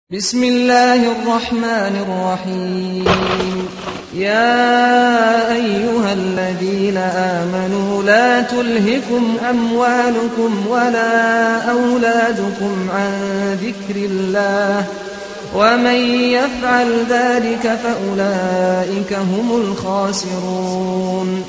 بسم الله الرحمن الرحيم يا أيها الذين آمنوا لا تلهكم أموالكم ولا أولادكم عن ذكر الله ومن يفعل ذلك فأولئك هم الخاسرون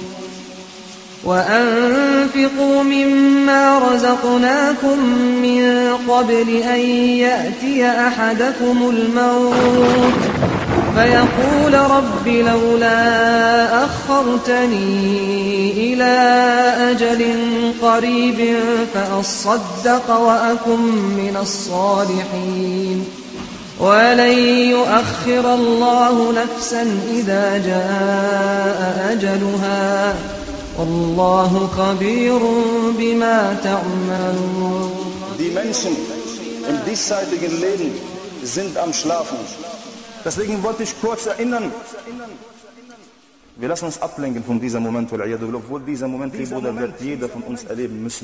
وأنفقوا مما رزقناكم من قبل أن يأتي أحدكم الموت فيقول رب لولا أخرتني إلى أجل قريب فأصدق وأكن من الصالحين ولن يؤخر الله نفسا إذا جاء أجلها والله خبير بما تعملون. Die Menschen im diesseitigen Leben sind am Schlafen. Deswegen wollte ich kurz erinnern, wir lassen uns ablenken von diesem Moment, obwohl dieser Moment, Bruder, wird jeder von uns erleben müssen.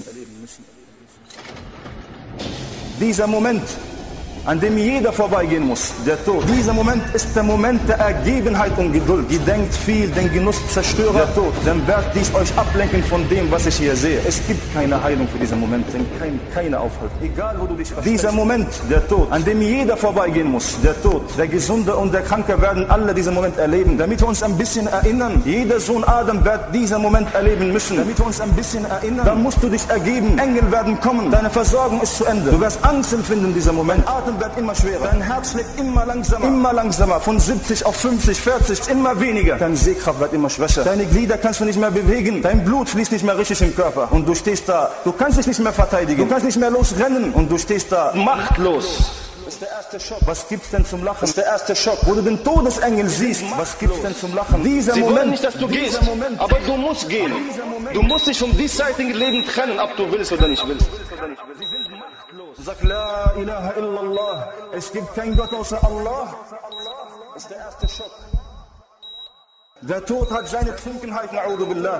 Dieser Moment, an dem jeder vorbeigehen muss, der Tod. Dieser Moment ist der Moment der Ergebenheit und Geduld. Gedenkt viel, den Genuss zerstöre der Tod. Dann wird dies euch ablenken von dem, was ich hier sehe. Es gibt keine Heilung für diesen Moment, keine Aufhalt. Egal, wo du dich versteckst. Dieser Moment, der Tod, an dem jeder vorbeigehen muss, der Tod. Der Gesunde und der Kranke werden alle diesen Moment erleben. Damit wir uns ein bisschen erinnern, jeder Sohn Adam wird diesen Moment erleben müssen. Damit wir uns ein bisschen erinnern, dann musst du dich ergeben. Engel werden kommen, deine Versorgung ist zu Ende. Du wirst Angst empfinden in diesem Moment. Wird immer schwerer. Dein Herz schlägt immer langsamer, von 70 auf 50, 40, immer weniger. Deine Sehkraft wird immer schwächer. Deine Glieder kannst du nicht mehr bewegen. Dein Blut fließt nicht mehr richtig im Körper. Und du stehst da, du kannst dich nicht mehr verteidigen. Du kannst nicht mehr losrennen. Und du stehst da, machtlos. Das ist der erste Schock. Was gibt's denn zum Lachen? Das ist der erste Schock. Wo du den Todesengel siehst, was gibt's denn zum Lachen? Sie wollen nicht, dass du gehst, aber du musst gehen. Du musst dich vom diesseitigen Leben trennen, ob du willst oder nicht willst. Sag La ilaha illallah. Es gibt keinen Gott außer Allah. Das ist der erste Schock. Der Tod hat seine Trunkenheit, na'udhu billah.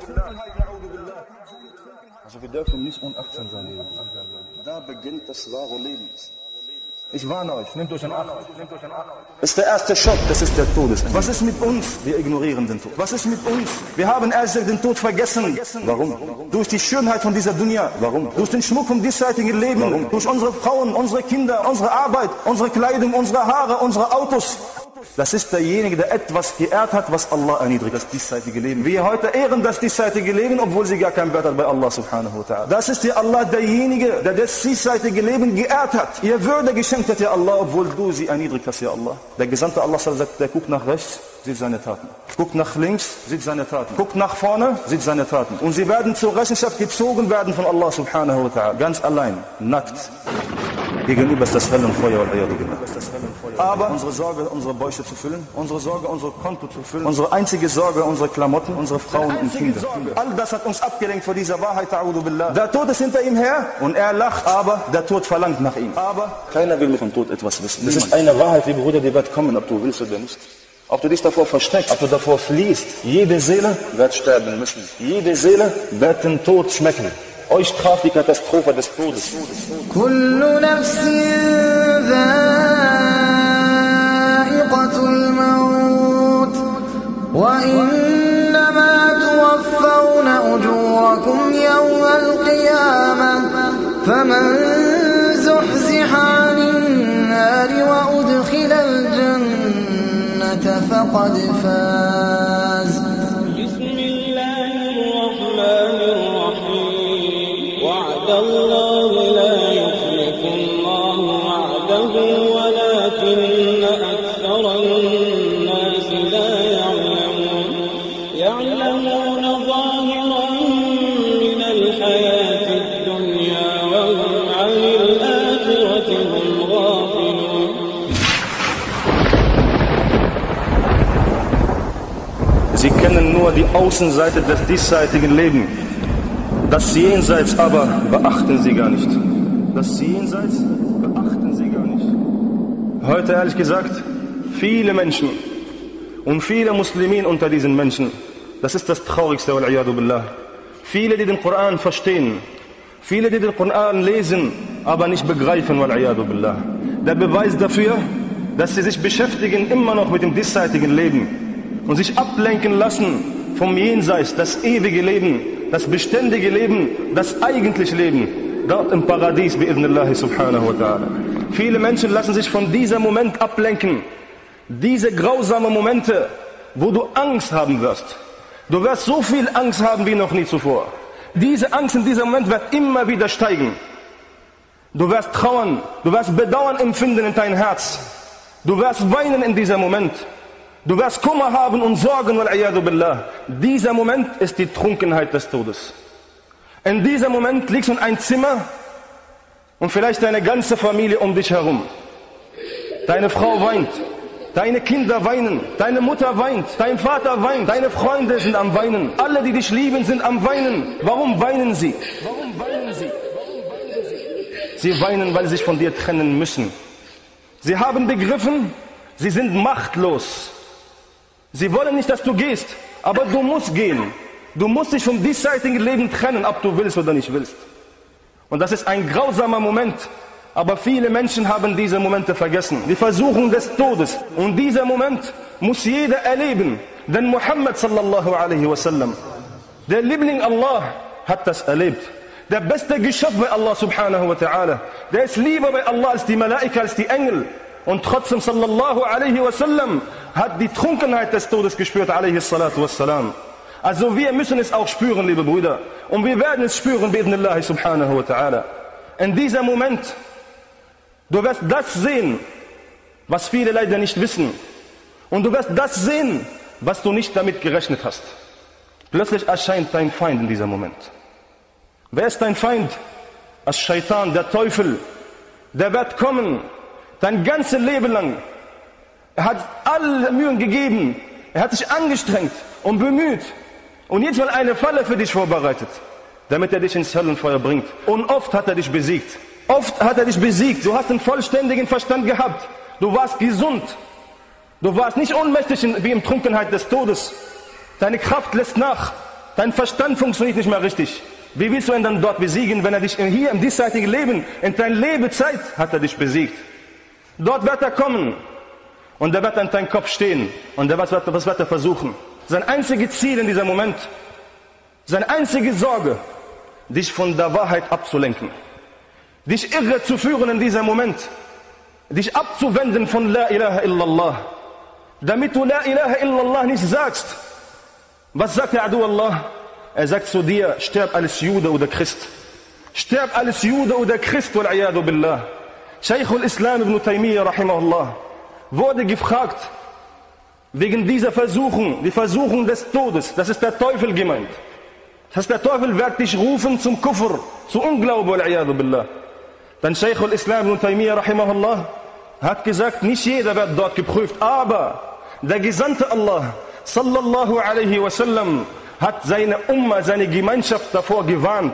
Also wir dürfen nicht unachtsam sein. Da beginnt das wahre Leben. Ich warne euch, nehmt euch an Acht. Das ist der erste Schock, das ist der Todesengel. Was ist mit uns? Wir ignorieren den Tod. Was ist mit uns? Wir haben erst den Tod vergessen. Warum? Durch die Schönheit von dieser Dunya. Warum? Durch den Schmuck vom diesseitigen Leben. Warum? Durch unsere Frauen, unsere Kinder, unsere Arbeit, unsere Kleidung, unsere Haare, unsere Autos. Das ist derjenige, der etwas geehrt hat, was Allah erniedrigt, das diesseitige Leben. Wir heute ehren das diesseitige Leben, obwohl sie gar keinen Wert hat bei Allah subhanahu wa ta'ala. Das ist dir Allah derjenige, der das diesseitige Leben geehrt hat. Ihr Würde geschenkt hat, ja Allah, obwohl du sie erniedrigt hast, ja Allah. Der Gesandte Allah sagt, der guckt nach rechts, sieht seine Taten. Guckt nach links, sieht seine Taten. Guckt nach vorne, sieht seine Taten. Und sie werden zur Rechenschaft gezogen werden von Allah subhanahu wa ta'ala. Ganz allein, nackt. Gegenüber ist das Höllenfeuer. Aber unsere Sorge, unsere Bäuche zu füllen, unsere Sorge, unser Konto zu füllen, unsere einzige Sorge, unsere Klamotten, unsere Frauen und Kinder. All das hat uns abgelenkt vor dieser Wahrheit, ta'udhu billah. Der Tod ist hinter ihm her und er lacht, aber der Tod verlangt nach ihm. Aber keiner will mit dem Tod etwas wissen. Das ist eine Wahrheit, liebe Bruder, die wird kommen, ob du willst oder nicht. Ob du dich davor versteckst, ob du davor fliehst. Jede Seele wird sterben müssen. Jede Seele wird den Tod schmecken. Euch traf die Katastrophe des Todes. كل نفس ذائقة الموت وإنما توفون أجوركم يوم القيامة فمن زحزح عن النار وأدخل الجنة فقد فاز. بسم الله الرحمن الرحيم وعد الله لا يخلف الله وعده ولكن أكثر الناس لا يعلمون ظاهرا من الحياة الدنيا وهم عن الآخرة هم غافلون. Sie kennen nur die Außenseite des diesseitigen Lebens. Das Jenseits aber beachten sie gar nicht. Das Jenseits beachten sie gar nicht. Heute ehrlich gesagt, viele Menschen und viele Muslimen unter diesen Menschen, das ist das Traurigste, wal-iyadu billah. Viele, die den Koran verstehen, viele, die den Koran lesen, aber nicht begreifen, wal-iyadu billah. der Beweis dafür, dass sie sich beschäftigen immer noch mit dem diesseitigen Leben und sich ablenken lassen vom Jenseits, das ewige Leben, das beständige Leben, das eigentliche Leben, dort im Paradies, bi'idhnillahi subhanahu wa ta'ala. Viele Menschen lassen sich von diesem Moment ablenken, diese grausamen Momente, wo du Angst haben wirst. Du wirst so viel Angst haben wie noch nie zuvor. Diese Angst in diesem Moment wird immer wieder steigen. Du wirst trauern, du wirst Bedauern empfinden in dein Herz. Du wirst weinen in diesem Moment. Du wirst Kummer haben und Sorgen, wal-iyadu billah. Dieser Moment ist die Trunkenheit des Todes. In diesem Moment liegst du in einem Zimmer und vielleicht deine ganze Familie um dich herum. Deine Frau weint, deine Kinder weinen, deine Mutter weint, dein Vater weint, deine Freunde sind am Weinen. Alle, die dich lieben, sind am Weinen. Warum weinen sie? Warum weinen sie? Sie weinen, weil sie sich von dir trennen müssen. Sie haben begriffen, sie sind machtlos. Sie wollen nicht, dass du gehst, aber du musst gehen. Du musst dich vom diesseitigen Leben trennen, ob du willst oder nicht willst. Und das ist ein grausamer Moment. Aber viele Menschen haben diese Momente vergessen. Die Versuchung des Todes. Und dieser Moment muss jeder erleben. Denn Muhammad sallallahu alaihi wasallam, der Liebling Allah, hat das erlebt. Der beste Geschöpf bei Allah subhanahu wa ta'ala. Der ist lieber bei Allah als die Malaika, als die Engel. Und trotzdem sallallahu alaihi wasallam hat die Trunkenheit des Todes gespürt, alaihi salatu wassalam. Also wir müssen es auch spüren, liebe Brüder. Und wir werden es spüren, bi'idhnillahi subhanahu wa ta'ala. In diesem Moment, du wirst das sehen, was viele leider nicht wissen. Und du wirst das sehen, was du nicht damit gerechnet hast. Plötzlich erscheint dein Feind in diesem Moment. Wer ist dein Feind? Als Shaitan, der Teufel. Der wird kommen, dein ganzes Leben lang. Er hat alle Mühen gegeben. Er hat sich angestrengt und bemüht. Und jetzt mal eine Falle für dich vorbereitet, damit er dich ins Höllenfeuer bringt. Und oft hat er dich besiegt. Oft hat er dich besiegt. Du hast einen vollständigen Verstand gehabt. Du warst gesund. Du warst nicht ohnmächtig wie in Trunkenheit des Todes. Deine Kraft lässt nach. Dein Verstand funktioniert nicht mehr richtig. Wie willst du ihn dann dort besiegen, wenn er dich hier im diesseitigen Leben, in deiner Lebezeit, hat er dich besiegt. Dort wird er kommen und er wird an deinem Kopf stehen und was wird er versuchen? Sein einziges Ziel in diesem Moment, seine einzige Sorge, dich von der Wahrheit abzulenken, dich irre zu führen in diesem Moment, dich abzuwenden von La ilaha illallah, damit du La ilaha illallah nicht sagst. Was sagt der Adu Allah? Er sagt zu dir, sterb als Jude oder Christ. Sterb als Jude oder Christ, wal-iyadu billah. Shaykh al-Islam ibn Taymiyyah, rahimahullah, wurde gefragt, wegen dieser Versuchung, die Versuchung des Todes, das ist der Teufel gemeint. Das heißt, der Teufel wird dich rufen zum Kufr, zu Unglauben, wal-iyadu billah. Dann Shaykh al-Islam ibn Taymiyyah, rahimahullah, hat gesagt, nicht jeder wird dort geprüft, aber der Gesandte Allah, sallallahu alaihi wasallam, hat seine Umma, seine Gemeinschaft davor gewarnt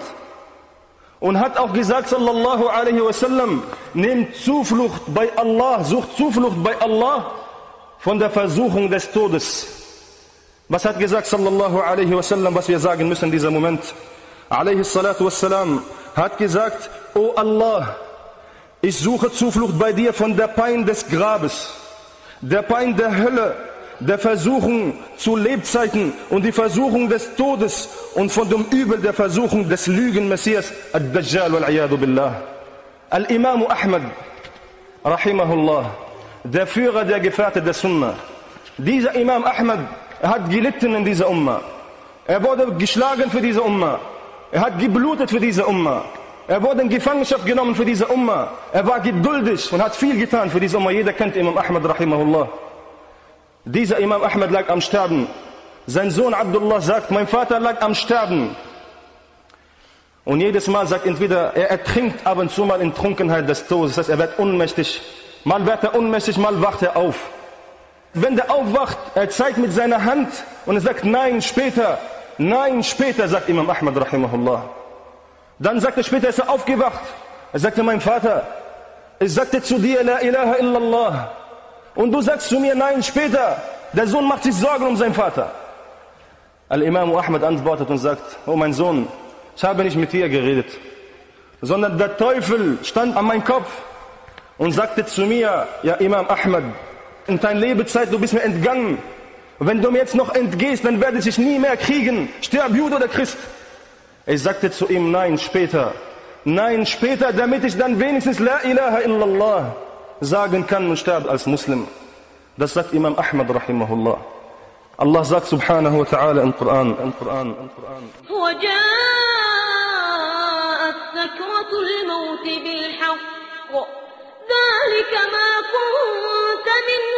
und hat auch gesagt, sallallahu alaihi wasallam, nehmt Zuflucht bei Allah, sucht Zuflucht bei Allah von der Versuchung des Todes. Was hat gesagt, sallallahu alaihi wasallam, was wir sagen müssen in diesem Moment? Alaihi salatu wassalam hat gesagt, O Allah, ich suche Zuflucht bei dir von der Pein des Grabes, der Pein der Hölle, der Versuchung zu Lebzeiten und die Versuchung des Todes und von dem Übel der Versuchung des Lügen-Messias, Ad-Dajjal wal-Iyadu billah. Al-Imam Ahmad, rahimahullah, der Führer der Gefährte der Sunna. Dieser Imam Ahmad, er hat gelitten in dieser Umma. Er wurde geschlagen für diese Umma. Er hat geblutet für diese Umma. Er wurde in Gefangenschaft genommen für diese Umma. Er war geduldig und hat viel getan für diese Umma. Jeder kennt Imam Ahmad, rahimahullah. Dieser Imam Ahmad lag am Sterben. Sein Sohn Abdullah sagt, mein Vater lag am Sterben. Und jedes Mal sagt entweder, er ertrinkt ab und zu mal in Trunkenheit des Todes. Das heißt, er wird ohnmächtig. Mal wird er ohnmächtig, mal wacht er auf. Wenn der aufwacht, er zeigt mit seiner Hand und er sagt, nein, später, sagt Imam Ahmad, rahimahullah. Dann sagt er später, ist er aufgewacht. Er sagte, mein Vater, ich sagte zu dir, La ilaha illallah. Und du sagst zu mir, nein, später. Der Sohn macht sich Sorgen um seinen Vater. Al-Imam Ahmad antwortet und sagt, oh mein Sohn, ich habe nicht mit dir geredet, sondern der Teufel stand an meinem Kopf und sagte zu mir, ja Imam Ahmad, in deiner Lebezeit, du bist mir entgangen. Wenn du mir jetzt noch entgehst, dann werde ich dich nie mehr kriegen. Sterb Jude oder Christ. Ich sagte zu ihm, nein, später. Nein, später, damit ich dann wenigstens La ilaha illallah sagen kann und sterbe als Muslim. Das sagt Imam Ahmad rahimahullah. Allah sagt subhanahu wa ta'ala im Koran. وجاءت سكرة الموت بالحق ذلك ما كنت منه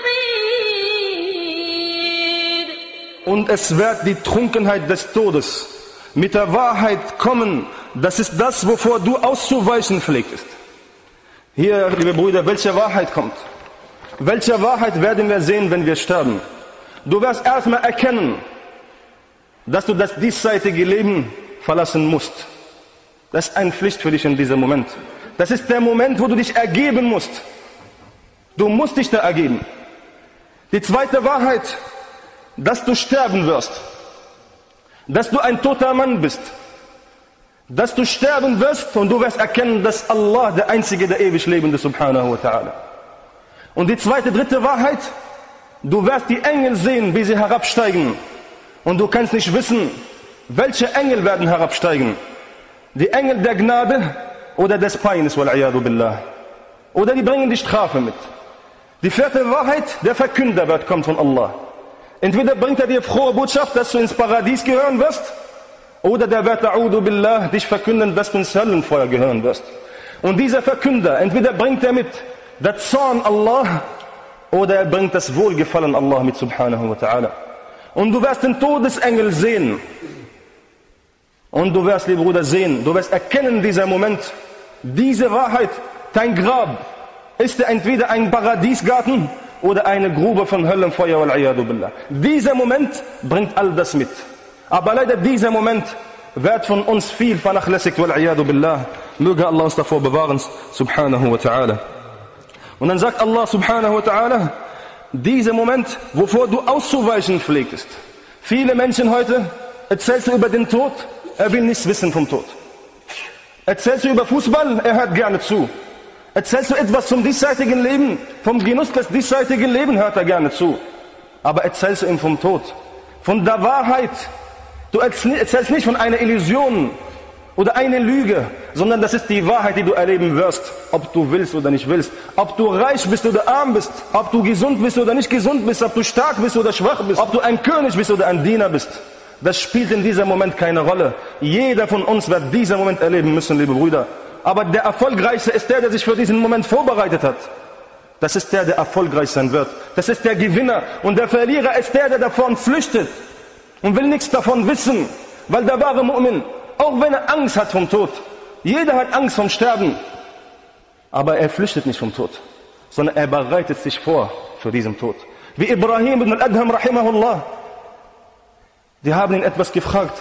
تحيد. Und es wird die Trunkenheit des Todes mit der Wahrheit kommen. Das ist das, wovor du auszuweichen pflegst. Hier, liebe Brüder, welche Wahrheit kommt? Welche Wahrheit werden wir sehen, wenn wir sterben? Du wirst erstmal erkennen, dass du das diesseitige Leben verlassen musst. Das ist eine Pflicht für dich in diesem Moment. Das ist der Moment, wo du dich ergeben musst. Du musst dich da ergeben. Die zweite Wahrheit, dass du sterben wirst. Dass du ein toter Mann bist. Dass du sterben wirst und du wirst erkennen, dass Allah der Einzige, der ewig Lebende, subhanahu wa ta'ala. Und die dritte Wahrheit, du wirst die Engel sehen, wie sie herabsteigen. Und du kannst nicht wissen, welche Engel werden herabsteigen. Die Engel der Gnade oder des Peines, wal-iyadu billah. Oder die bringen die Strafe mit. Die vierte Wahrheit, der Verkünder kommt von Allah. Entweder bringt er dir frohe Botschaft, dass du ins Paradies gehören wirst, oder der wird, a'udu billah, dich verkünden, dass du ins Höllenfeuer gehören wirst. Und dieser Verkünder, entweder bringt er mit der Zorn Allah, oder er bringt das Wohlgefallen Allah mit, subhanahu wa ta'ala. Und du wirst den Todesengel sehen. Und du wirst, liebe Bruder, sehen, du wirst erkennen in diesem Moment, diese Wahrheit, dein Grab, ist entweder ein Paradiesgarten oder eine Grube von Höllenfeuer, wal-iyadu billah. Dieser Moment bringt all das mit. Aber leider dieser Moment wird von uns viel vernachlässigt, wal-iyadu billah. Möge Allah uns davor bewahren, subhanahu wa ta'ala. Und dann sagt Allah subhanahu wa ta'ala, dieser Moment, wovor du auszuweichen pflegst. Viele Menschen heute, erzählst du über den Tod, er will nichts wissen vom Tod. Erzählst du über Fußball, er hört gerne zu. Erzählst du etwas zum diesseitigen Leben, vom Genuss des diesseitigen Lebens, hört er gerne zu. Aber erzählst du ihm vom Tod, von der Wahrheit. Du erzählst nicht von einer Illusion oder einer Lüge, sondern das ist die Wahrheit, die du erleben wirst, ob du willst oder nicht willst. Ob du reich bist oder arm bist, ob du gesund bist oder nicht gesund bist, ob du stark bist oder schwach bist, ob du ein König bist oder ein Diener bist. Das spielt in diesem Moment keine Rolle. Jeder von uns wird diesen Moment erleben müssen, liebe Brüder. Aber der Erfolgreichste ist der sich für diesen Moment vorbereitet hat. Das ist der erfolgreich sein wird. Das ist der Gewinner. Und der Verlierer ist der davon flüchtet und will nichts davon wissen. Weil der wahre Mu'min, auch wenn er Angst hat vom Tod, jeder hat Angst vom Sterben, aber er flüchtet nicht vom Tod, sondern er bereitet sich vor für diesen Tod. Wie Ibrahim ibn al-Adham rahimahullah. Die haben ihn etwas gefragt,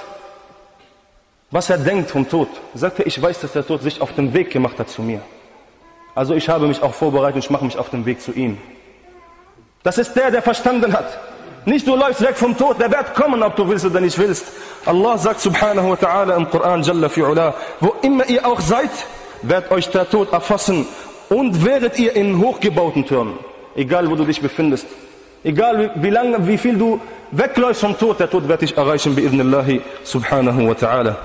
was er denkt vom Tod. Er sagte, ich weiß, dass der Tod sich auf den Weg gemacht hat zu mir. Also ich habe mich auch vorbereitet und ich mache mich auf den Weg zu ihm. Das ist der verstanden hat. Nicht du läufst weg vom Tod, der wird kommen, ob du willst oder nicht willst. Allah sagt subhanahu wa ta'ala im Koran, Jalla fi'ula, wo immer ihr auch seid, wird euch der Tod erfassen und werdet ihr in hochgebauten Türmen. Egal wo du dich befindest. Egal wie lange, wie viel du wegläufst vom Tod, der Tod wird dich erreichen, bi'idhnillahi subhanahu wa ta'ala.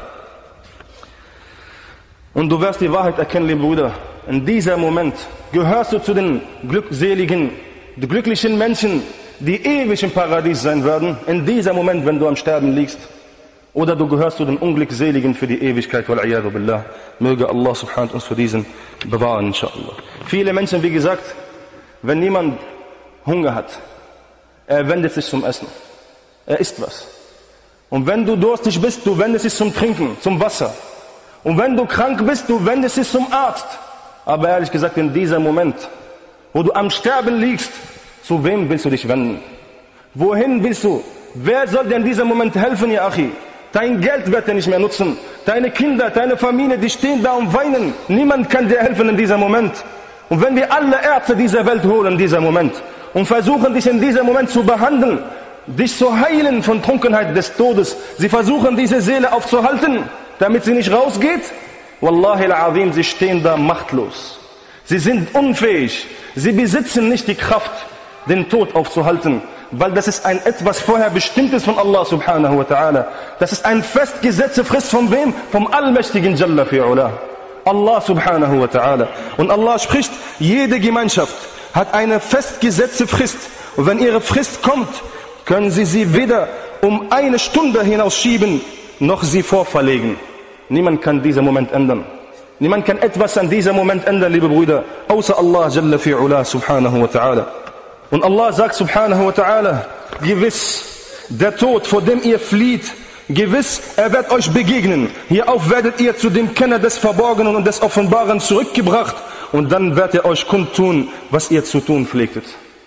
Und du wirst die Wahrheit erkennen, liebe Brüder. In diesem Moment gehörst du zu den glückseligen, die glücklichen Menschen, die ewig im Paradies sein werden. In diesem Moment, wenn du am Sterben liegst. Oder du gehörst zu den Unglückseligen für die Ewigkeit. Wal-iyadu billah. Möge Allah subhanahu uns für diesen bewahren, inshallah. Viele Menschen, wie gesagt, wenn niemand Hunger hat, er wendet sich zum Essen. Er isst was. Und wenn du durstig bist, du wendest dich zum Trinken, zum Wasser. Und wenn du krank bist, du wendest dich zum Arzt. Aber ehrlich gesagt, in diesem Moment, wo du am Sterben liegst, zu wem willst du dich wenden? Wohin willst du? Wer soll dir in diesem Moment helfen, ya Achi? Dein Geld wird dir nicht mehr nutzen. Deine Kinder, deine Familie, die stehen da und weinen. Niemand kann dir helfen in diesem Moment. Und wenn wir alle Ärzte dieser Welt holen in diesem Moment und versuchen, dich in diesem Moment zu behandeln, dich zu heilen von Trunkenheit des Todes, sie versuchen, diese Seele aufzuhalten, damit sie nicht rausgeht, Wallahi al-Azim, sie stehen da machtlos. Sie sind unfähig. Sie besitzen nicht die Kraft, den Tod aufzuhalten, weil das ist ein etwas vorher Bestimmtes von Allah subhanahu wa ta'ala. Das ist ein festgesetzte Frist von wem? Vom Allmächtigen Jalla fi'ula. Allah subhanahu wa ta'ala. Und Allah spricht, jede Gemeinschaft hat eine festgesetzte Frist. Und wenn ihre Frist kommt, können sie weder um eine Stunde hinausschieben, noch sie vorverlegen. Niemand kann diesen Moment ändern. Niemand kann etwas an diesem Moment ändern, liebe Brüder, außer Allah Jalla fi'ula subhanahu wa ta'ala. Und Allah sagt subhanahu wa ta'ala, gewiss, der Tod, vor dem ihr flieht, gewiss, er wird euch begegnen. Hierauf werdet ihr zu dem Kenner des Verborgenen und des Offenbaren zurückgebracht und dann wird er euch kundtun, was ihr zu tun pflegtet.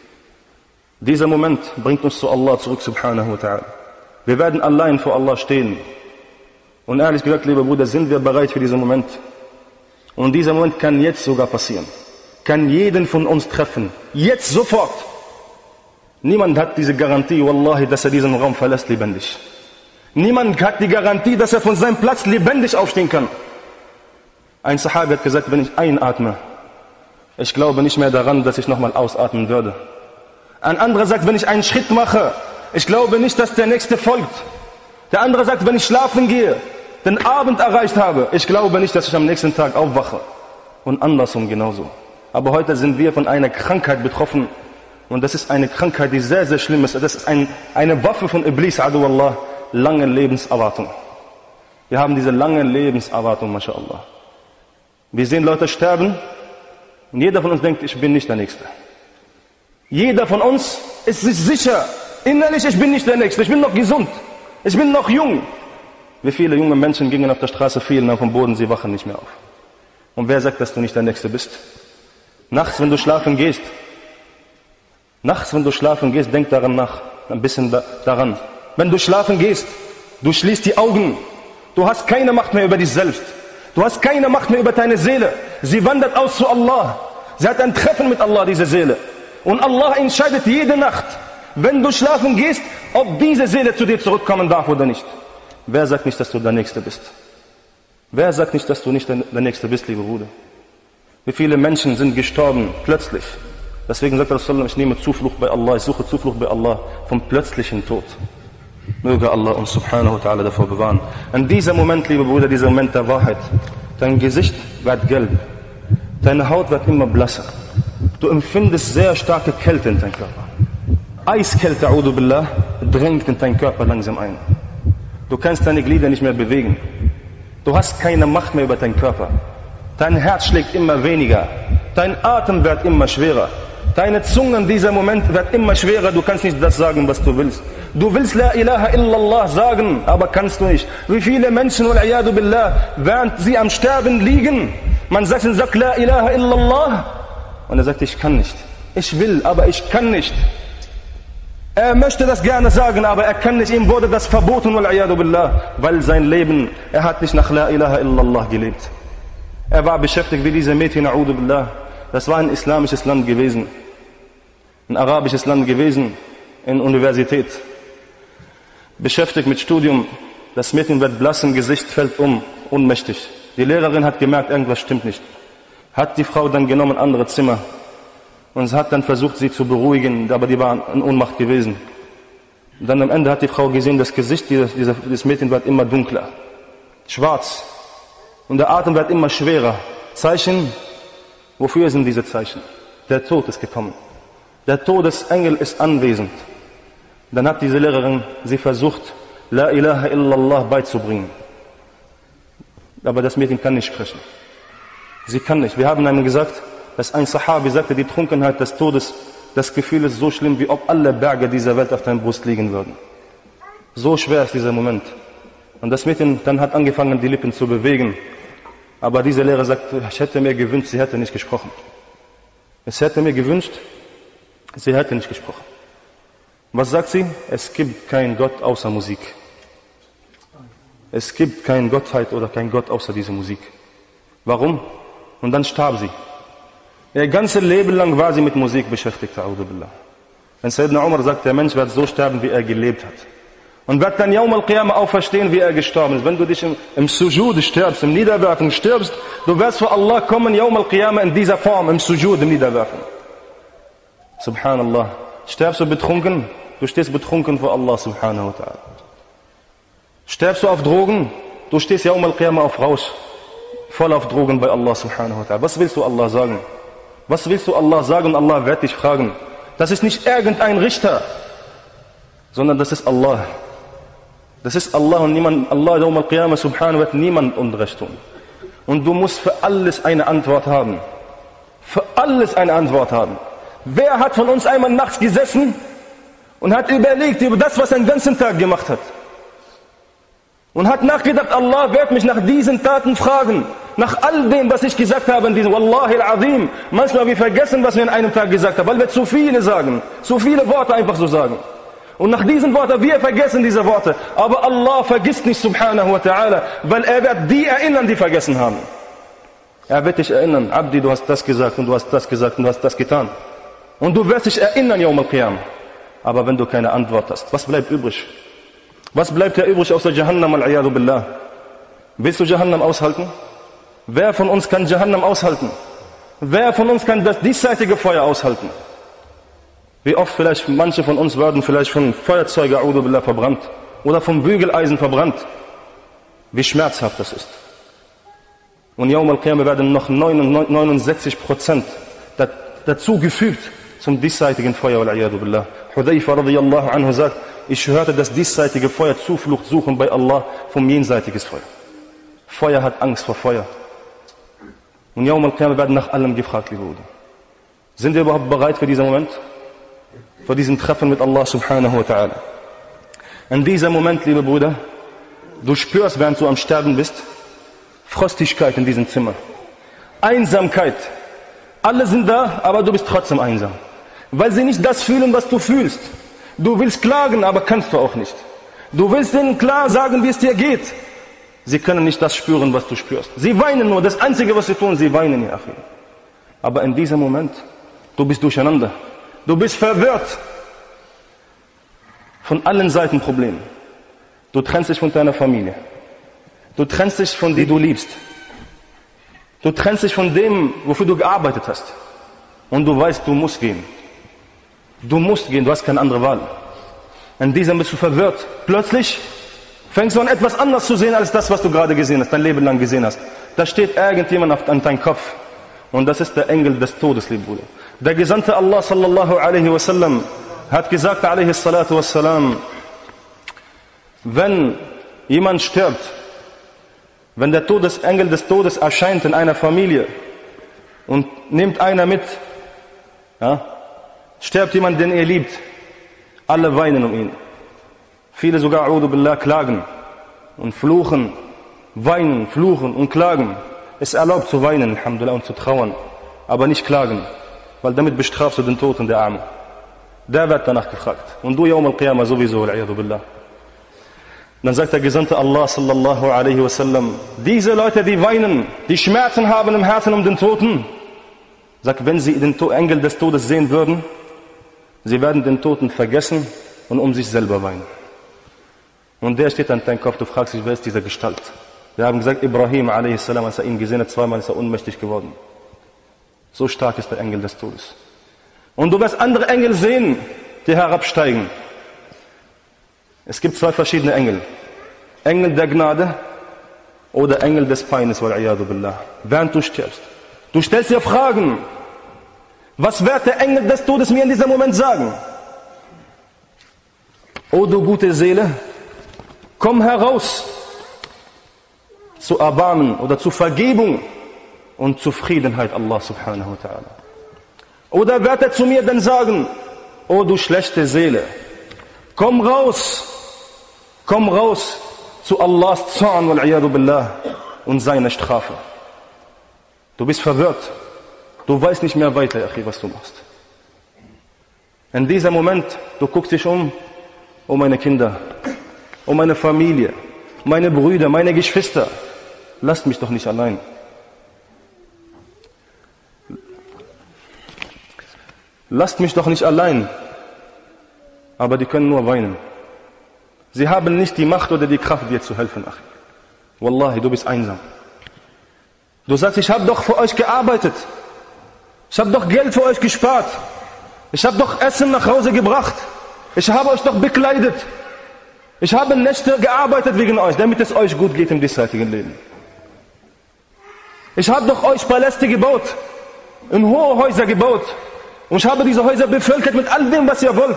Dieser Moment bringt uns zu Allah zurück, subhanahu wa ta'ala. Wir werden allein vor Allah stehen. Und ehrlich gesagt, liebe Brüder, sind wir bereit für diesen Moment. Und dieser Moment kann jetzt sogar passieren. Kann jeden von uns treffen. Jetzt, sofort. Niemand hat diese Garantie, wallahi, dass er diesen Raum verlässt lebendig. Niemand hat die Garantie, dass er von seinem Platz lebendig aufstehen kann. Ein Sahabi hat gesagt, wenn ich einatme, ich glaube nicht mehr daran, dass ich nochmal ausatmen würde. Ein anderer sagt, wenn ich einen Schritt mache, ich glaube nicht, dass der nächste folgt. Der andere sagt, wenn ich schlafen gehe, den Abend erreicht habe, ich glaube nicht, dass ich am nächsten Tag aufwache. Und andersrum genauso. Aber heute sind wir von einer Krankheit betroffen. Und das ist eine Krankheit, die sehr, sehr schlimm ist. Das ist eine Waffe von Iblis, Adu Allah, lange Lebenserwartung. Wir haben diese lange Lebenserwartung, mashallah. Wir sehen Leute sterben und jeder von uns denkt, ich bin nicht der Nächste. Jeder von uns ist sich sicher, innerlich, ich bin nicht der Nächste, ich bin noch gesund, ich bin noch jung. Wie viele junge Menschen gingen auf der Straße, fielen auf den Boden, sie wachen nicht mehr auf. Und wer sagt, dass du nicht der Nächste bist? Nachts, wenn du schlafen gehst, denk daran nach, ein bisschen daran. Wenn du schlafen gehst, du schließt die Augen, du hast keine Macht mehr über dich selbst. Du hast keine Macht mehr über deine Seele. Sie wandert aus zu Allah. Sie hat ein Treffen mit Allah, diese Seele. Und Allah entscheidet jede Nacht, wenn du schlafen gehst, ob diese Seele zu dir zurückkommen darf oder nicht. Wer sagt nicht, dass du der Nächste bist? Wer sagt nicht, dass du nicht der Nächste bist, liebe Bruder? Wie viele Menschen sind gestorben, plötzlich. Deswegen sagt Rasulullah, ich nehme Zuflucht bei Allah, ich suche Zuflucht bei Allah vom plötzlichen Tod. Möge Allah uns subhanahu wa ta'ala davor bewahren. In diesem Moment, liebe Brüder, dieser Moment der Wahrheit, dein Gesicht wird gelb, deine Haut wird immer blasser, du empfindest sehr starke Kälte in deinem Körper. Eiskälte, a'udhu billah, drängt in deinen Körper langsam ein. Du kannst deine Glieder nicht mehr bewegen. Du hast keine Macht mehr über deinen Körper. Dein Herz schlägt immer weniger. Dein Atem wird immer schwerer. Deine Zunge in diesem Moment wird immer schwerer. Du kannst nicht das sagen, was du willst. Du willst La ilaha illallah sagen, aber kannst du nicht. Wie viele Menschen, wal-iyadu billah, während sie am Sterben liegen, man sagt La ilaha illallah, und er sagt, ich kann nicht. Ich will, aber ich kann nicht. Er möchte das gerne sagen, aber er kann nicht. Ihm wurde das verboten, wal-iyadu billah, weil sein Leben, er hat nicht nach La ilaha illallah gelebt. Er war beschäftigt wie diese Mädchen, a'udhu billah. Das war ein islamisches Land gewesen, ein arabisches Land gewesen, in Universität. Beschäftigt mit Studium, das Mädchen wird blass im Gesicht, fällt um, ohnmächtig. Die Lehrerin hat gemerkt, irgendwas stimmt nicht. Hat die Frau dann genommen, andere Zimmer. Und sie hat dann versucht, sie zu beruhigen, aber die war in Ohnmacht gewesen. Und dann am Ende hat die Frau gesehen, das Gesicht dieses Mädchen wird immer dunkler, schwarz. Und der Atem wird immer schwerer. Zeichen, wofür sind diese Zeichen? Der Tod ist gekommen. Der Todesengel ist anwesend. Dann hat diese Lehrerin sie versucht, La ilaha illallah beizubringen. Aber das Mädchen kann nicht sprechen. Sie kann nicht. Wir haben einem gesagt, dass ein Sahabi sagte, die Trunkenheit des Todes, das Gefühl ist so schlimm, wie ob alle Berge dieser Welt auf deiner Brust liegen würden. So schwer ist dieser Moment. Und das Mädchen dann hat angefangen, die Lippen zu bewegen. Aber dieser Lehrer sagt, ich hätte mir gewünscht, sie hätte nicht gesprochen. Ich hätte mir gewünscht, sie hätte nicht gesprochen. Was sagt sie? Es gibt keinen Gott außer Musik. Es gibt keine Gottheit oder kein Gott außer dieser Musik. Warum? Und dann starb sie. Ihr ganzes Leben lang war sie mit Musik beschäftigt, a'udhu billah. Wenn Sayyidina Umar sagt, der Mensch wird so sterben, wie er gelebt hat. Und wird dann Yawm al-Qiyamah auferstehen, wie er gestorben ist. Wenn du dich im Sujud stirbst, im Niederwerfen stirbst, du wirst vor Allah kommen, Yawm al-Qiyamah in dieser Form, im Sujud, im Niederwerfen. Subhanallah. Sterbst du betrunken? Du stehst betrunken vor Allah subhanahu wa ta'ala. Sterbst du auf Drogen? Du stehst Yawm al-Qiyamah auf Rausch. Voll auf Drogen bei Allah subhanahu wa ta'ala. Was willst du Allah sagen? Was willst du Allah sagen? Allah wird dich fragen. Das ist nicht irgendein Richter, sondern das ist Allah. Das ist Allah und niemand, Allah Yawm al-Qiyamah subhanahu wird niemand Unrecht tun. Und du musst für alles eine Antwort haben. Für alles eine Antwort haben. Wer hat von uns einmal nachts gesessen und hat überlegt über das, was er den ganzen Tag gemacht hat? Und hat nachgedacht, Allah wird mich nach diesen Taten fragen. Nach all dem, was ich gesagt habe in diesem Wallahi al-Azim. Manchmal wir vergessen, was wir in einem Tag gesagt haben, weil wir zu viele sagen. Zu viele Worte einfach so sagen. Und nach diesen Worten, wir vergessen diese Worte. Aber Allah vergisst nicht subhanahu wa ta'ala, weil er wird die erinnern, die vergessen haben. Er wird dich erinnern, Abdi, du hast das gesagt und du hast das gesagt und du hast das getan. Und du wirst dich erinnern, Yawm al-Qiyamah. Aber wenn du keine Antwort hast, was bleibt übrig? Was bleibt ja übrig außer Jahannam, al-Iyadu billah? Willst du Jahannam aushalten? Wer von uns kann Jahannam aushalten? Wer von uns kann das diesseitige Feuer aushalten? Wie oft vielleicht manche von uns werden vielleicht von Feuerzeugen a'udhu billah verbrannt oder vom Bügeleisen verbrannt. Wie schmerzhaft das ist. Und Yawm al-Qiyamah werden noch 69% dazugefügt zum diesseitigen Feuer, wal-'iyadu billah. Hudayfa radiyallahu anhu sagt, ich hörte das diesseitige Feuer Zuflucht suchen bei Allah vom jenseitiges Feuer. Feuer hat Angst vor Feuer. Und Yawm al-Qiyamah werden nach allem gefragt, liebe Brüder. Sind wir überhaupt bereit für diesen Moment? Für diesen Treffen mit Allah subhanahu wa ta'ala. In diesem Moment, liebe Brüder, du spürst, während du am Sterben bist, Frostigkeit in diesem Zimmer. Einsamkeit. Alle sind da, aber du bist trotzdem einsam. Weil sie nicht das fühlen, was du fühlst. Du willst klagen, aber kannst du auch nicht. Du willst ihnen klar sagen, wie es dir geht. Sie können nicht das spüren, was du spürst. Sie weinen nur. Das Einzige, was sie tun, sie weinen, ja Achim. Aber in diesem Moment, du bist durcheinander. Du bist verwirrt. Von allen Seiten Probleme. Du trennst dich von deiner Familie. Du trennst dich von die du liebst. Du trennst dich von dem, wofür du gearbeitet hast. Und du weißt, du musst gehen. Du musst gehen, du hast keine andere Wahl. In diesem bist du verwirrt. Plötzlich fängst du an, etwas anderes zu sehen, als das, was du gerade gesehen hast, dein Leben lang gesehen hast. Da steht irgendjemand an deinem Kopf. Und das ist der Engel des Todes, liebe Bruder. Der Gesandte Allah sallallahu alaihi wasallam hat gesagt, alaihi salatu wassalam, wenn jemand stirbt, wenn der Engel des Todes erscheint in einer Familie und nimmt einer mit, ja, stirbt jemand, den ihr liebt, alle weinen um ihn. Viele sogar, a'udhu billah, klagen und fluchen, weinen, fluchen und klagen. Es ist erlaubt zu weinen, alhamdulillah, und zu trauern, aber nicht klagen, weil damit bestrafst du den Toten, der Arme. Der wird danach gefragt. Und du, Yawm al-Qiyamah, sowieso, al-'iyadu billah. Dann sagt der Gesandte Allah sallallahu alaihi wasallam, diese Leute, die weinen, die Schmerzen haben im Herzen um den Toten, sagt, wenn sie den Engel des Todes sehen würden, sie werden den Toten vergessen und um sich selber weinen. Und der steht an deinem Kopf, du fragst dich, wer ist diese Gestalt? Wir haben gesagt, Ibrahim a.s., als er ihn gesehen hat, zweimal ist er ohnmächtig geworden. So stark ist der Engel des Todes. Und du wirst andere Engel sehen, die herabsteigen. Es gibt zwei verschiedene Engel. Engel der Gnade oder Engel des Peines, wal-'iyadu billah. Während du stirbst. Du stellst dir Fragen. Was wird der Engel des Todes mir in diesem Moment sagen? O du gute Seele, komm heraus zu Erbarmen oder zu Vergebung und Zufriedenheit Allah subhanahu wa ta'ala. Oder wird er zu mir dann sagen, o du schlechte Seele, komm raus zu Allahs Zorn, wal-'iyadu billah, und seine Strafe. Du bist verwirrt. Du weißt nicht mehr weiter, Achi, was du machst. In diesem Moment, du guckst dich um meine Kinder, um meine Familie, meine Brüder, meine Geschwister. Lasst mich doch nicht allein. Lasst mich doch nicht allein. Aber die können nur weinen. Sie haben nicht die Macht oder die Kraft, dir zu helfen, Achi. Wallahi, du bist einsam. Du sagst, ich habe doch für euch gearbeitet. Ich habe doch Geld für euch gespart. Ich habe doch Essen nach Hause gebracht. Ich habe euch doch bekleidet. Ich habe Nächte gearbeitet wegen euch, damit es euch gut geht im diesseitigen Leben. Ich habe doch euch Paläste gebaut, in hohe Häuser gebaut. Und ich habe diese Häuser bevölkert mit all dem, was ihr wollt.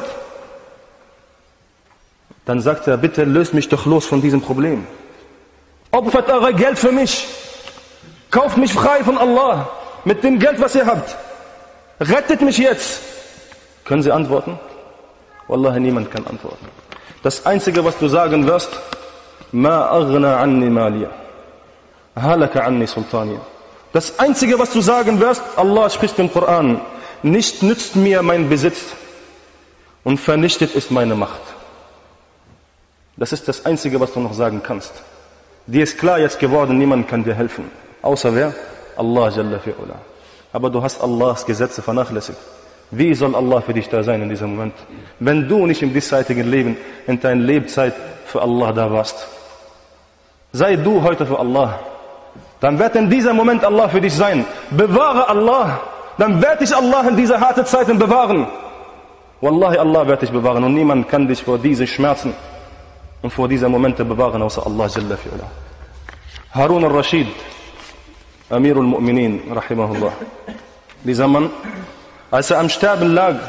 Dann sagt er, bitte löst mich doch los von diesem Problem. Opfert euer Geld für mich. Kauft mich frei von Allah mit dem Geld, was ihr habt. Rettet mich jetzt. Können Sie antworten? Wallahi, niemand kann antworten. Das Einzige, was du sagen wirst, Ma aghna anni maliya, halaka anni sultaniya. Das Einzige, was du sagen wirst, Allah spricht im Koran, nicht nützt mir mein Besitz und vernichtet ist meine Macht. Das ist das Einzige, was du noch sagen kannst. Dir ist klar jetzt geworden, niemand kann dir helfen. Außer wer? Allah Jalla fi'ula. Aber du hast Allahs Gesetze vernachlässigt. Wie soll Allah für dich da sein in diesem Moment? Wenn du nicht im diesseitigen Leben, in deiner Lebzeit für Allah da warst. Sei du heute für Allah. Dann wird in diesem Moment Allah für dich sein. Bewahre Allah. Dann wird dich Allah in dieser harten Zeiten bewahren. Wallahi, Allah wird dich bewahren. Und niemand kann dich vor diese Schmerzen und vor diese Momente bewahren, außer Allah Jalla fi'ula. Harun al-Rashid, Amir al-Mu'minin, rahimahullah. Dieser Mann, als er am Sterben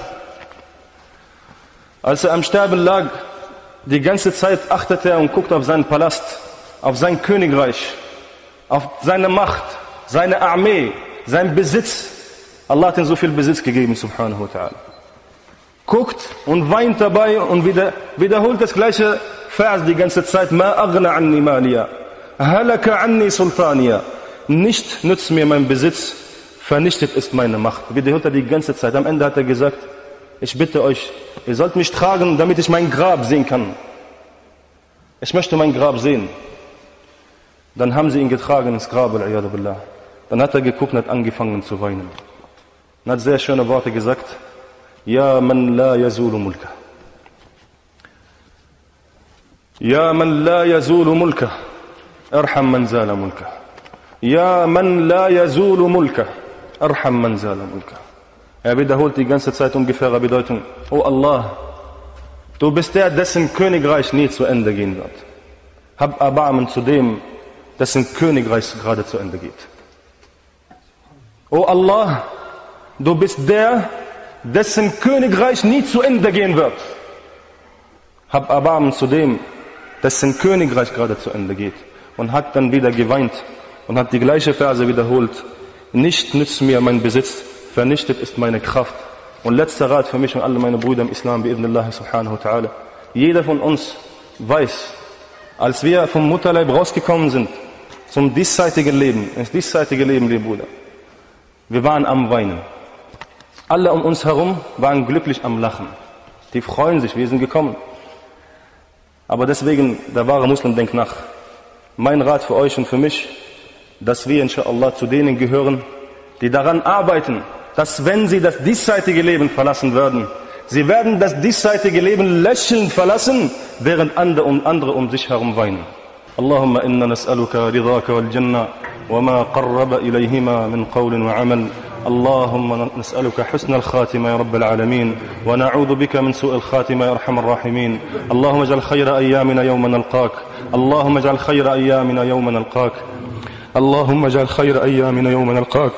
lag, die ganze Zeit achtete er und guckte auf seinen Palast, auf sein Königreich, auf seine Macht, seine Armee, sein Besitz. Allah hat ihm so viel Besitz gegeben, subhanahu wa ta'ala. Guckt und weint dabei und wiederholt das gleiche Vers die ganze Zeit. Ma aghna anni maliya, halaka anni sultaniya. Nicht nützt mir mein Besitz, vernichtet ist meine Macht. Wiederholt er die ganze Zeit. Am Ende hat er gesagt, ich bitte euch, ihr sollt mich tragen, damit ich mein Grab sehen kann. Ich möchte mein Grab sehen. Dann haben sie ihn getragen ins Grab, al-Iyadu billah. Dann hat er geguckt und hat angefangen zu weinen. Und hat sehr schöne Worte gesagt. Ja man la yazulu mulka. Ja man la yazulu mulka. Arham man zala mulka. Ja man la yazulu mulka. Arham man zala mulka. Er wiederholt die ganze Zeit ungefähre Bedeutung. Oh Allah, du bist der, dessen Königreich nie zu Ende gehen wird. Hab Erbarmen zu dem, dessen Königreich gerade zu Ende geht. Oh Allah, du bist der, dessen Königreich nie zu Ende gehen wird. Hab Erbarmen zu dem, dessen Königreich gerade zu Ende geht. Und hat dann wieder geweint und hat die gleiche Verse wiederholt. Nicht nützt mir mein Besitz, vernichtet ist meine Kraft. Und letzter Rat für mich und alle meine Brüder im Islam, bi'idhnillah subhanahu wa ta'ala. Jeder von uns weiß, als wir vom Mutterleib rausgekommen sind, zum diesseitigen Leben, ins diesseitige Leben, liebe Brüder, wir waren am Weinen. Alle um uns herum waren glücklich am Lachen. Die freuen sich, wir sind gekommen. Aber deswegen, der wahre Muslim denkt nach. Mein Rat für euch und für mich, dass wir inshallah zu denen gehören, die daran arbeiten, dass wenn sie das diesseitige Leben verlassen würden, sie werden das diesseitige Leben lächelnd verlassen, während andere um sich herum weinen. Allahumma inna nas'aluka ridhaka wal Jannah wa ma qarraba ilayhima min qawlin wa amal. اللهم نسألك حسن الخاتمة يا رب العالمين ونعوذ بك من سوء الخاتمة يا أرحم الراحمين. اللهم اجعل خير أيامنا يوم نلقاك. اللهم اجعل خير أيامنا يوم نلقاك. اللهم اجعل خير أيامنا يوم نلقاك.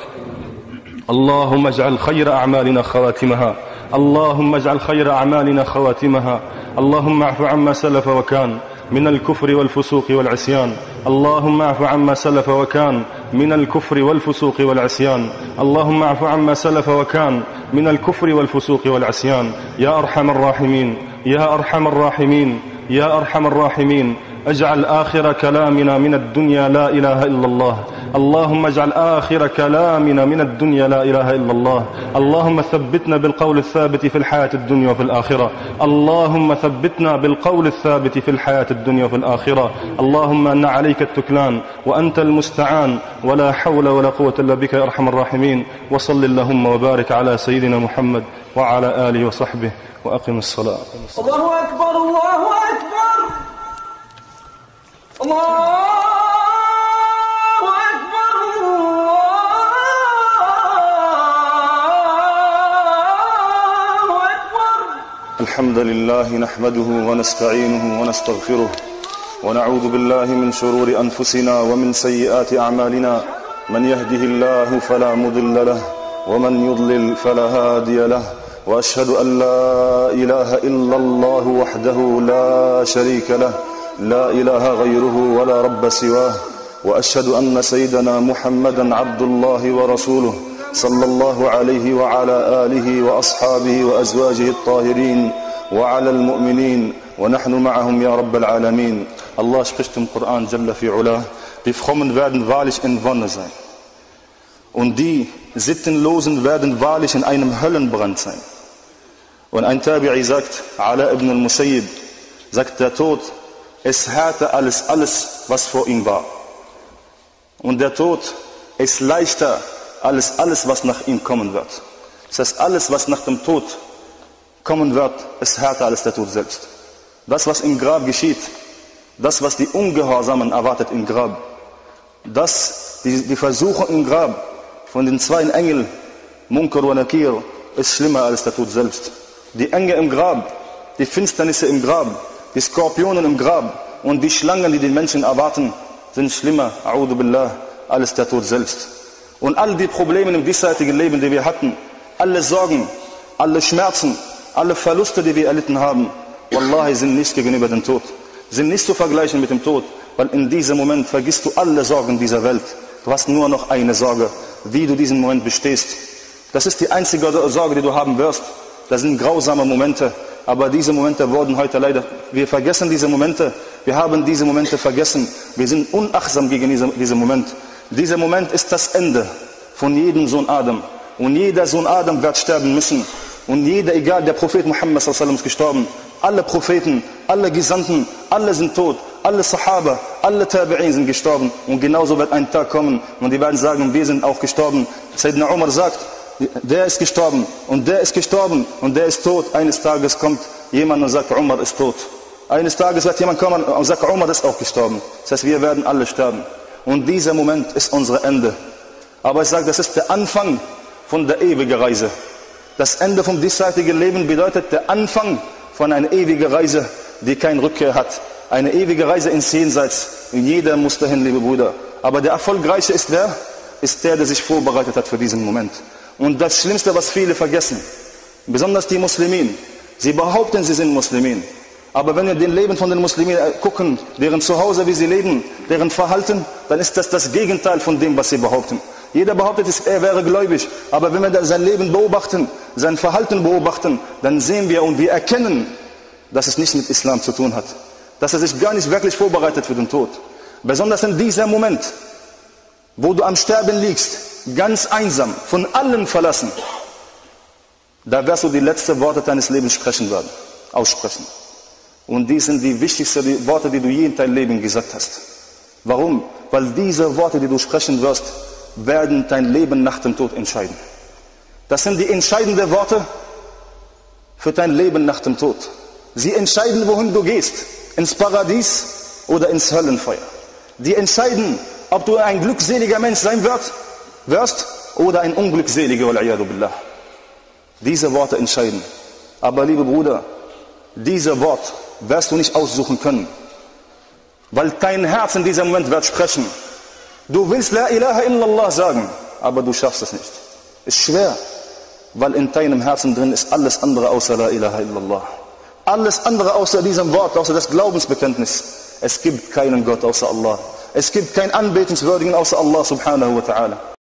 اللهم اجعل خير أعمالنا خواتمها. اللهم اجعل خير أعمالنا خواتمها. اللهم اعف عما سلف وكان من الكفر والفسوق والعصيان. اللهم اعف عما سلف وكان من الكفر والفسوق والعصيان. اللهم اعف عما سلف وكان من الكفر والفسوق والعصيان. يا أرحم الراحمين يا أرحم الراحمين يا أرحم الراحمين. اجعل آخر كلامنا من الدنيا لا إله إلا الله. اللهم اجعل آخر كلامنا من الدنيا لا إله إلا الله. اللهم ثبتنا بالقول الثابت في الحياة الدنيا وفي الآخرة. اللهم ثبتنا بالقول الثابت في الحياة الدنيا وفي الآخرة. اللهم أن عليك التكلان وأنت المستعان ولا حول ولا قوة إلا بك يا أرحم الراحمين. وصل اللهم وبارك على سيدنا محمد وعلى آله وصحبه وأقم الصلاة. الله أكبر الله أكبر. الحمد لله نحمده ونستعينه ونستغفره ونعوذ بالله من شرور أنفسنا ومن سيئات أعمالنا من يهده الله فلا مضل له ومن يضلل فلا هادي له وأشهد أن لا إله إلا الله وحده لا شريك له لا إله غيره ولا رب سواه وأشهد أن سيدنا محمدا عبد الله ورسوله صلى الله عليه وعلى آله وأصحابه وأزواجه الطاهرين وعلى المؤمنين ونحن معهم يا رب العالمين. Allah spricht im Koran Jalla fi Ula, die Frommen werden wahrlich in Wonne sein und die Sittenlosen werden wahrlich in einem Höllenbrand sein. Und ein Tabi'i sagt, Ala ibn al-Musayyib, sagt, der Tod ist härter als alles, was vor ihm war. Und der Tod ist leichter als alles, was nach ihm kommen wird. Das heißt, alles, was nach dem Tod kommen wird, ist härter als der Tod selbst. Das, was im Grab geschieht, das, was die Ungehorsamen erwartet im Grab, die Versuchung im Grab von den zwei Engeln, Munkar und Nakir, ist schlimmer als der Tod selbst. Die Enge im Grab, die Finsternisse im Grab, die Skorpionen im Grab und die Schlangen, die den Menschen erwarten, sind schlimmer, a'udhu billah, als der Tod selbst. Und all die Probleme im diesseitigen Leben, die wir hatten, alle Sorgen, alle Schmerzen, alle Verluste, die wir erlitten haben, wallahi, sind nicht gegenüber dem Tod, sind nicht zu vergleichen mit dem Tod, weil in diesem Moment vergisst du alle Sorgen dieser Welt. Du hast nur noch eine Sorge, wie du diesen Moment bestehst. Das ist die einzige Sorge, die du haben wirst. Das sind grausame Momente, aber diese Momente wurden heute leider, wir vergessen diese Momente, wir haben diese Momente vergessen, wir sind unachtsam gegen diesen Moment. Dieser Moment ist das Ende von jedem Sohn Adam. Und jeder Sohn Adam wird sterben müssen. Und jeder, egal, der Prophet Muhammad sallallahu alaihi wasallam ist gestorben. Alle Propheten, alle Gesandten, alle sind tot. Alle Sahaba, alle Tabi'in sind gestorben. Und genauso wird ein Tag kommen und die werden sagen, wir sind auch gestorben. Sayyidina Umar sagt, der ist gestorben und der ist gestorben und der ist tot. Eines Tages kommt jemand und sagt, Umar ist tot. Eines Tages wird jemand kommen und sagt, Umar ist auch gestorben. Das heißt, wir werden alle sterben. Und dieser Moment ist unser Ende. Aber ich sage, das ist der Anfang von der ewigen Reise. Das Ende vom diesseitigen Leben bedeutet der Anfang von einer ewigen Reise, die keine Rückkehr hat. Eine ewige Reise ins Jenseits. Und jeder muss dahin, liebe Brüder. Aber der Erfolgreiche ist wer? Ist der sich vorbereitet hat für diesen Moment. Und das Schlimmste, was viele vergessen, besonders die Muslimen, sie behaupten, sie sind Muslimen. Aber wenn wir den Leben von den Muslimen gucken, deren Zuhause, wie sie leben, deren Verhalten, dann ist das Gegenteil von dem, was sie behaupten. Jeder behauptet, er wäre gläubig, aber wenn wir sein Leben beobachten, sein Verhalten beobachten, dann sehen wir und wir erkennen, dass es nichts mit Islam zu tun hat. Dass er sich gar nicht wirklich vorbereitet für den Tod. Besonders in diesem Moment, wo du am Sterben liegst, ganz einsam, von allen verlassen, da wirst du die letzten Worte deines Lebens aussprechen. Und dies sind die wichtigsten Worte, die du je in deinem Leben gesagt hast. Warum? Weil diese Worte, die du sprechen wirst, werden dein Leben nach dem Tod entscheiden. Das sind die entscheidenden Worte für dein Leben nach dem Tod. Sie entscheiden, wohin du gehst. Ins Paradies oder ins Höllenfeuer. Die entscheiden, ob du ein glückseliger Mensch sein wirst oder ein unglückseliger, wal-iyadu billah. Diese Worte entscheiden. Aber liebe Bruder, dieses Wort wirst du nicht aussuchen können. Weil dein Herz in diesem Moment wird sprechen. Du willst La ilaha illallah sagen, aber du schaffst es nicht. Ist schwer, weil in deinem Herzen drin ist alles andere außer La ilaha illallah. Alles andere außer diesem Wort, außer das Glaubensbekenntnis. Es gibt keinen Gott außer Allah. Es gibt keinen Anbetungswürdigen außer Allah subhanahu wa ta'ala.